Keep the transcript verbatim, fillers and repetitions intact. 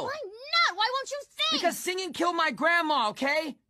Why not? Why won't you sing? Because singing killed my grandma, okay?